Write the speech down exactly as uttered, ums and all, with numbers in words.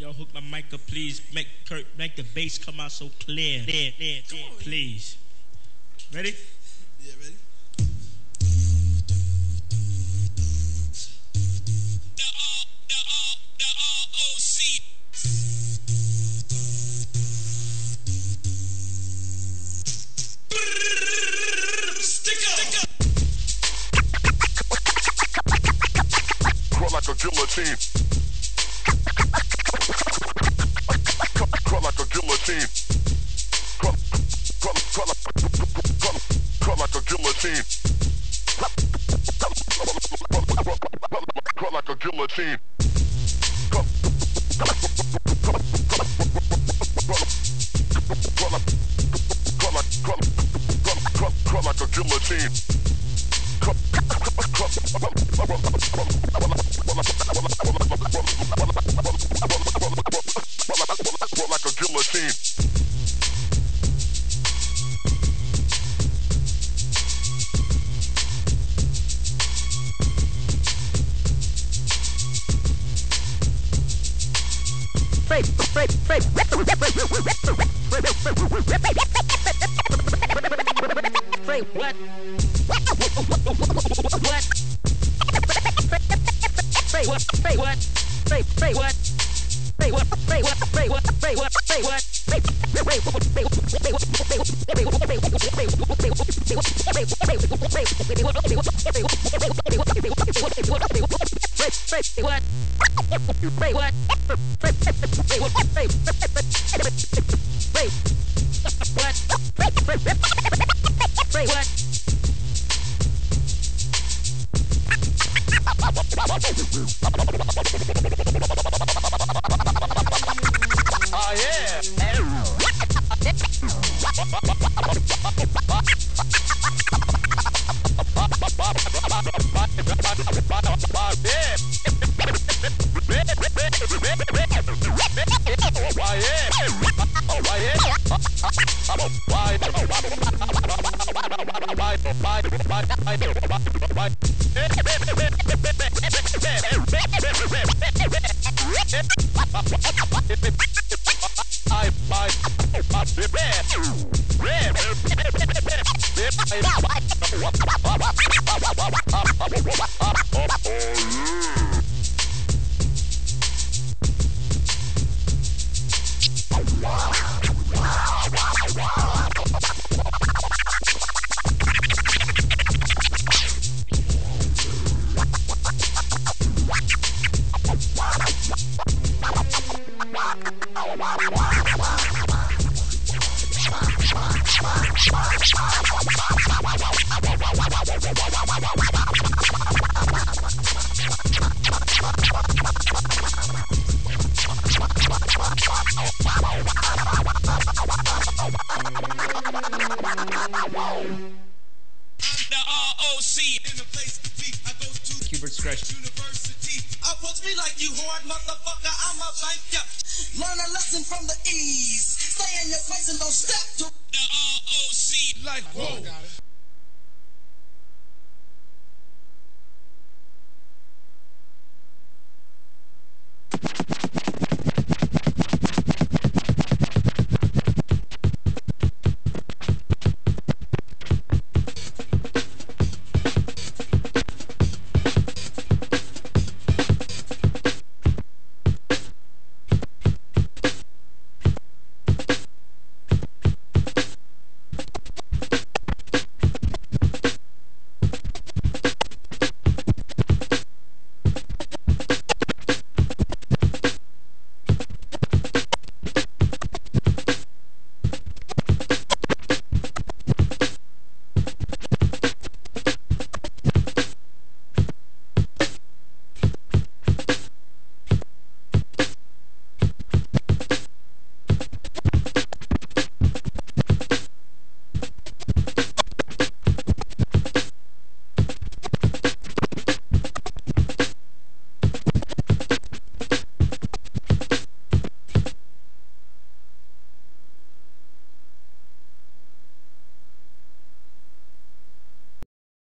Yo, hook my mic up, please. Make Kurt, make the bass come out so clear. There, there, there, please. Ready? Yeah, ready? The R, the R, the R O C. Stick up. Stick up. Cut like a guillotine. Cut like a guillotine. Cut, cut, cut, cut, cut like a guillotine. Cut like a guillotine. Cut, cut, cut like a guillotine. Cut, like a guillotine. Break, break, break, break, break, what? What? Break what? Break what? Break, break what? Break what? Break what? Break what? Break what? Break what? Break, break, break, break, Oh yeah. The R O C. In the place to be, I go to Hubert Scratch. university. Approach me like you hard motherfucker, I'ma thank ya. Learn a lesson from the ease. Stay in your place and don't step to The R O C. like whoa.